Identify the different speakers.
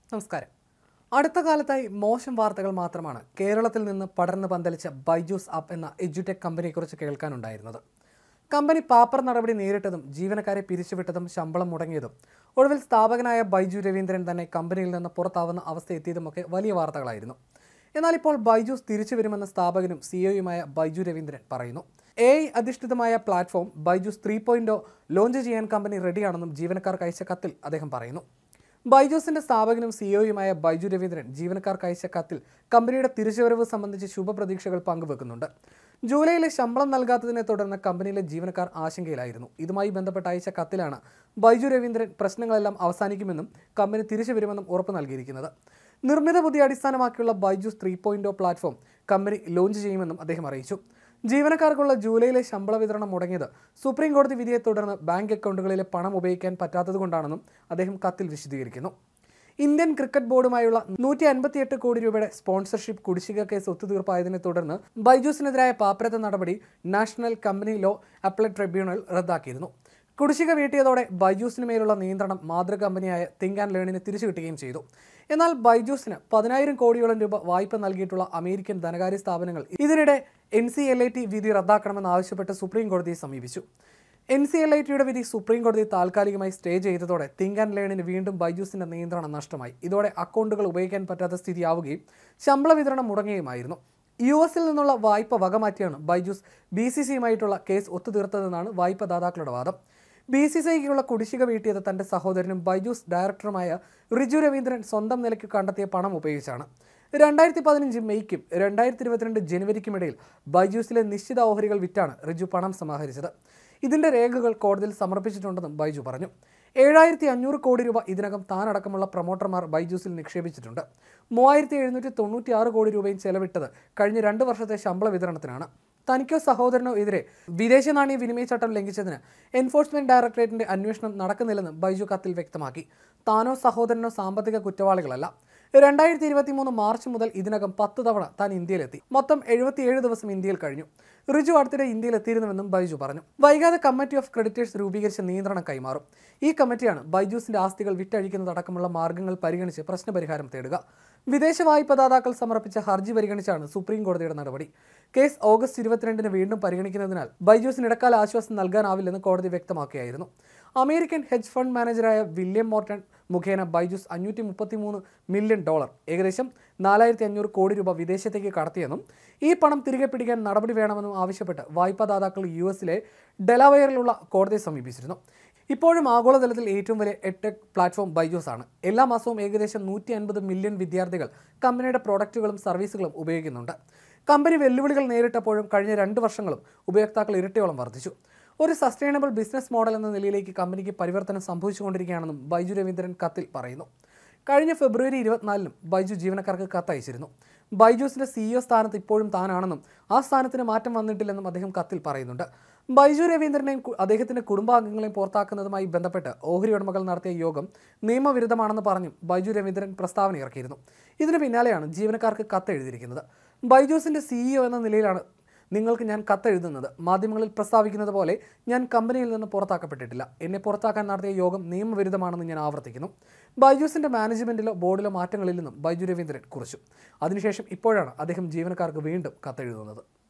Speaker 1: നമസ്കാരം. അടുത്ത കാലത്തായി മോശം വാർത്തകൾ മാത്രമാണ് കേരളത്തിൽ നിന്ന് പടർന്ന് പന്തലിച്ച ബൈജൂസ് ആപ്പ് എന്ന എഡ്യൂടെക് കമ്പനിയെക്കുറിച്ച് കേൾക്കാനുണ്ടായിരുന്നത്. കമ്പനി പാപ്പർ നടപടി നേരിട്ടതും ജീവനക്കാരെ പിരിച്ചുവിട്ടതും ശമ്പളം മുടങ്ങിയതും ഒടുവിൽ സ്ഥാപകനായ ബൈജു രവീന്ദ്രൻ തന്നെ കമ്പനിയിൽ നിന്ന് പുറത്താവുന്ന അവസ്ഥ എത്തിയതുമൊക്കെ വലിയ വാർത്തകളായിരുന്നു. എന്നാൽ ഇപ്പോൾ ബൈജൂസ് തിരിച്ചു വരുമെന്ന് സ്ഥാപകനും സിഇഒയുമായ ബൈജു രവീന്ദ്രൻ പറയുന്നു. AI അധിഷ്ഠിതമായ പ്ലാറ്റ്ഫോം ബൈജൂസ് 3.0 ലോഞ്ച് ചെയ്യാൻ കമ്പനി റെഡിയാണെന്നും ജീവനക്കാർക്ക് അയച്ച കത്തിൽ അദ്ദേഹം പറയുന്നു. ബൈജൂസിന്റെ സ്ഥാപകനും സിഇഒയുമായ ബൈജു രവീന്ദ്രൻ ജീവനക്കാർക്ക് അയച്ച കത്തിൽ കമ്പനിയുടെ തിരിച്ചുവരവ് സംബന്ധിച്ച് ശുഭപ്രതീക്ഷകൾ പങ്കുവെക്കുന്നുണ്ട്. ജൂലൈയിലെ ശമ്പളം നൽകാത്തതിനെ തുടർന്ന് കമ്പനിയിലെ ജീവനക്കാർ ആശങ്കയിലായിരുന്നു. ഇതുമായി ബന്ധപ്പെട്ട് അയച്ച കത്തിലാണ് ബൈജു രവീന്ദ്രൻ പ്രശ്നങ്ങളെല്ലാം അവസാനിക്കുമെന്നും കമ്പനി തിരിച്ചു വരുമെന്നും ഉറപ്പ് നൽകിയിരിക്കുന്നത്. നിർമ്മിത ബുദ്ധി അടിസ്ഥാനമാക്കിയുള്ള ബൈജൂസ് 3.0 പ്ലാറ്റ്ഫോം കമ്പനി ലോഞ്ച് ചെയ്യുമെന്നും അദ്ദേഹം അറിയിച്ചു. ജീവനക്കാർക്കുള്ള ജൂലൈയിലെ ശമ്പള വിതരണം മുടങ്ങിയത് സുപ്രീം കോടതി വിധിയെ തുടർന്ന് ബാങ്ക് അക്കൗണ്ടുകളിലെ പണം ഉപയോഗിക്കാൻ പറ്റാത്തതുകൊണ്ടാണെന്നും അദ്ദേഹം കത്തിൽ വിശദീകരിക്കുന്നു. ഇന്ത്യൻ ക്രിക്കറ്റ് ബോർഡുമായുള്ള 158 കോടി രൂപയുടെ സ്പോൺസർഷിപ്പ് കുടിശ്ശിക കേസ് ഒത്തുതീർപ്പായതിനെ തുടർന്ന് ബൈജൂസിനെതിരായ പാപ്പരത്ത നടപടി national company law appellate tribunal റദ്ദാക്കിയിരുന്നു. കുടിശ്ശിക വീട്ടിയതോടെ ബൈജൂസിന് മേലുള്ള നിയന്ത്രണം മാതൃ കമ്പനിയായ തിങ്ക് ആൻഡ് ലേണിന് തിരിച്ചു കിട്ടുകയും ചെയ്തു. എന്നാൽ ബൈജൂസിന് 10,000 കോടിയോളം രൂപ വായ്പ നൽകിയിട്ടുള്ള അമേരിക്കൻ ധനകാര്യ സ്ഥാപനങ്ങൾ ഇതിനിടെ NCLAT വിധി റദ്ദാക്കണമെന്നാവശ്യപ്പെട്ട് സുപ്രീം കോടതിയെ സമീപിച്ചു. NCLATയുടെ വിധി സുപ്രീം കോടതി താൽക്കാലികമായി സ്റ്റേ ചെയ്തതോടെ തിങ്ക് ആൻഡ് ലേണിന് വീണ്ടും ബൈജൂസിന്റെ നിയന്ത്രണം നഷ്ടമായി. ഇതോടെ അക്കൗണ്ടുകൾ ഉപയോഗിക്കാൻ പറ്റാത്ത സ്ഥിതിയാവുകയും ശമ്പള വിതരണം മുടങ്ങുകയുമായിരുന്നു. US-ൽ നിന്നുള്ള വായ്പ വകമാറ്റിയാണ് ബൈജൂസ് BCCയുമായിട്ടുള്ള കേസ് ഒത്തുതീർത്തതെന്നാണ് വായ്പ ദാതാക്കളുടെ വാദം. BCCIക്കുള്ള കുടിശ്ശിക വീട്ടിയത് തന്റെ സഹോദരനും ബൈജൂസ് ഡയറക്ടറുമായ റിജു രവീന്ദ്രൻ സ്വന്തം നിലയ്ക്ക് കണ്ടെത്തിയ പണം ഉപയോഗിച്ചാണ്. 2015 മെയ്ക്കും 2022 ജനുവരിക്കുമിടയിൽ ബൈജൂസിലെ നിശ്ചിത ഓഹരികൾ വിറ്റാണ് റിജു പണം സമാഹരിച്ചത്. ഇതിന്റെ രേഖകൾ കോടതിയിൽ സമർപ്പിച്ചിട്ടുണ്ടെന്നും ബൈജു പറഞ്ഞു. 7,500 കോടി രൂപ ഇതിനകം താനടക്കമുള്ള പ്രൊമോട്ടർമാർ ബൈജൂസിൽ നിക്ഷേപിച്ചിട്ടുണ്ട്. 3,796 കോടി രൂപയും ചെലവിട്ടത് കഴിഞ്ഞ 2 വർഷത്തെ ശമ്പള വിതരണത്തിനാണ്. തനിക്കോ സഹോദരനോ എതിരെ വിദേശ നാണ്യ വിനിമയ ചട്ടം ലംഘിച്ചതിന് എൻഫോഴ്സ്മെന്റ് ഡയറക്ടറേറ്റിന്റെ അന്വേഷണം നടക്കുന്നില്ലെന്ന് ബൈജു കത്തിൽ വ്യക്തമാക്കി. താനോ സഹോദരനോ സാമ്പത്തിക കുറ്റവാളികളല്ല. 2023 മാർച്ച് മുതൽ ഇതിനകം 10 തവണ താൻ ഇന്ത്യയിലെത്തി. മൊത്തം 77 ദിവസം ഇന്ത്യയിൽ കഴിഞ്ഞു. റിജു അടുത്തിടെ ഇന്ത്യയിൽ എത്തിയിരുന്നുവെന്നും ബൈജു പറഞ്ഞു. വൈകാതെ കമ്മിറ്റി ഓഫ് ക്രെഡിറ്റേഴ്സ് രൂപീകരിച്ച നിയന്ത്രണം കൈമാറും. ഈ കമ്മിറ്റിയാണ് ബൈജൂസിന്റെ ആസ്തികൾ വിറ്റഴിക്കുന്നതടക്കമുള്ള മാർഗങ്ങൾ പരിഗണിച്ച് പ്രശ്നപരിഹാരം തേടുക. വിദേശ വായ്പദാതാക്കൾ സമർപ്പിച്ച ഹർജി പരിഗണിച്ചാണ് സുപ്രീം കോടതിയുടെ നടപടി. കേസ് ഓഗസ്റ്റ് 22-ന് വീണ്ടും പരിഗണിക്കുന്നതിനാൽ ബൈജൂസിന് ഇടക്കാല ആശ്വാസം നൽകാനാവില്ലെന്ന് കോടതി വ്യക്തമാക്കിയായിരുന്നു. അമേരിക്കൻ ഹെഡ്ജ് ഫണ്ട് മാനേജറായ വില്യം മോർട്ടൺ മുഖേന ബൈജൂസ് $533 മില്യൺ ഏകദേശം 4,500 കോടി രൂപ വിദേശത്തേക്ക് കടത്തിയെന്നും ഈ പണം തിരികെ പിടിക്കാൻ നടപടി വേണമെന്നും ആവശ്യപ്പെട്ട് വായ്പാദാതാക്കൾ US-ലെ ഡെലാവെയറിലുള്ള കോടതിയെ സമീപിച്ചിരുന്നു. ഇപ്പോഴും ആഗോളതലത്തിൽ ഏറ്റവും വലിയ എഡ്ടെക് പ്ലാറ്റ്ഫോം ബൈജൂസ് ആണ്. എല്ലാ മാസവും ഏകദേശം 150 മില്യൺ വിദ്യാർത്ഥികൾ കമ്പനിയുടെ പ്രോഡക്റ്റുകളും സർവീസുകളും ഉപയോഗിക്കുന്നുണ്ട്. കമ്പനി വെല്ലുവിളികൾ നേരിട്ടപ്പോഴും കഴിഞ്ഞ 2 വർഷങ്ങളും ഉപയോക്താക്കൾ ഇരട്ടിയോളം വർദ്ധിച്ചു. ഒരു സസ്റ്റൈനബിൾ ബിസിനസ് മോഡൽ എന്ന നിലയിലേക്ക് കമ്പനിക്ക് പരിവർത്തനം സംഭവിച്ചുകൊണ്ടിരിക്കുകയാണെന്നും ബൈജു രവീന്ദ്രൻ കത്തിൽ പറയുന്നു. കഴിഞ്ഞ ഫെബ്രുവരി 24-നും ബൈജു ജീവനക്കാർക്ക് കത്തയച്ചിരുന്നു. ബൈജൂസിന്റെ CEO സ്ഥാനത്ത് ഇപ്പോഴും താനാണെന്നും ആ സ്ഥാനത്തിന് മാറ്റം വന്നിട്ടില്ലെന്നും അദ്ദേഹം കത്തിൽ പറയുന്നുണ്ട്. ബൈജു രവീന്ദ്രനെയും അദ്ദേഹത്തിന്റെ കുടുംബാംഗങ്ങളെയും പുറത്താക്കുന്നതുമായി ബന്ധപ്പെട്ട് ഓഹരി ഉടമകൾ നടത്തിയ യോഗം നിയമവിരുദ്ധമാണെന്ന് പറഞ്ഞും ബൈജു രവീന്ദ്രൻ പ്രസ്താവന ഇറക്കിയിരുന്നു. ഇതിന് പിന്നാലെയാണ് ജീവനക്കാർക്ക് കത്തെഴുതിയിരിക്കുന്നത്. ബൈജൂസിന്റെ CEO എന്ന നിലയിലാണ് നിങ്ങൾക്ക് ഞാൻ കത്തെഴുതുന്നത്. മാധ്യമങ്ങളിൽ പ്രസ്താവിക്കുന്നത് പോലെ ഞാൻ കമ്പനിയിൽ നിന്ന് പുറത്താക്കപ്പെട്ടിട്ടില്ല. എന്നെ പുറത്താക്കാൻ നടത്തിയ യോഗം നിയമവിരുദ്ധമാണെന്ന് ഞാൻ ആവർത്തിക്കുന്നു. ബൈജൂസിന്റെ മാനേജ്മെന്റിലോ ബോർഡിലോ മാറ്റങ്ങളില്ലെന്നും ബൈജു രവീന്ദ്രൻ കുറിച്ചു. അതിനുശേഷം ഇപ്പോഴാണ് അദ്ദേഹം ജീവനക്കാർക്ക് വീണ്ടും കത്തെഴുതുന്നത്.